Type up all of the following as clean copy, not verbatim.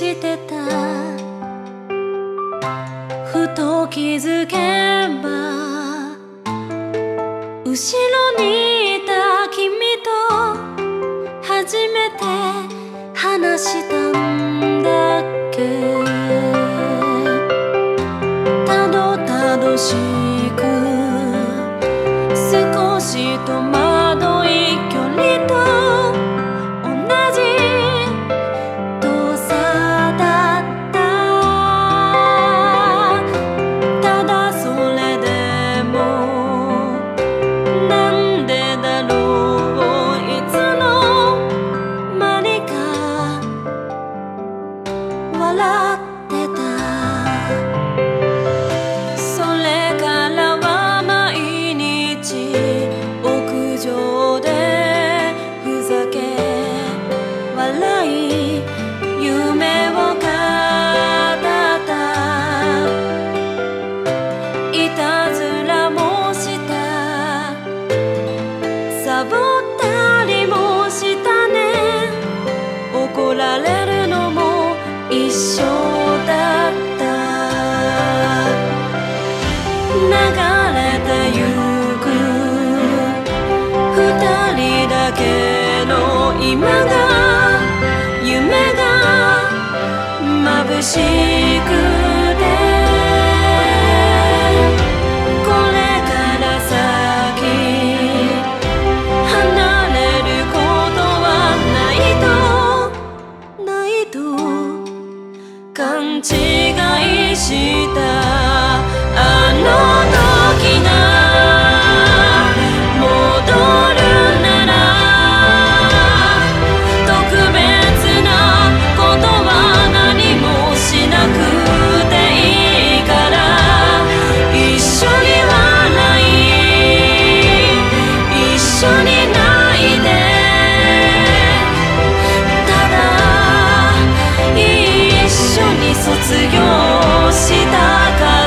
してた。ふと気づけば後ろにいた君と初めて話したんだっけ。たどたどしく少し戸惑い距離と同じ遠さだった。ただそれでもなんでだろう、いつの間にか笑ってた。それからは毎日屋上でふざけ笑い夢を語った。いたずらもした、サボったりもしたね。怒られるのも一緒だった。流れてゆく二人だけの今が、夢が眩しくて、これから先離れることはないと勘違いした。あの時が戻るなら特別なことは何もしなくていいから、一緒に笑い一緒に泣いて、ただ一緒に卒業したかった。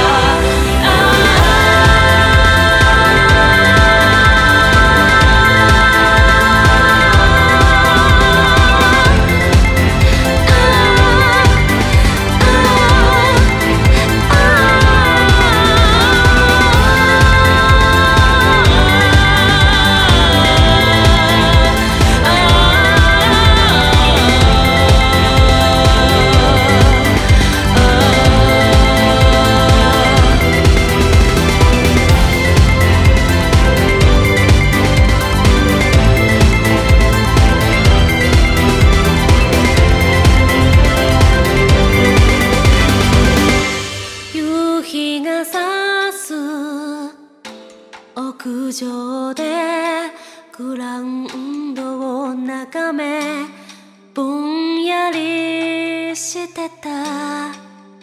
夕日が差す屋上でグラウンドを眺めぼんやりしてた。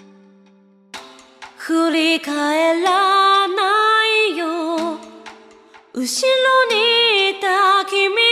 振り返らないよ後ろにいた君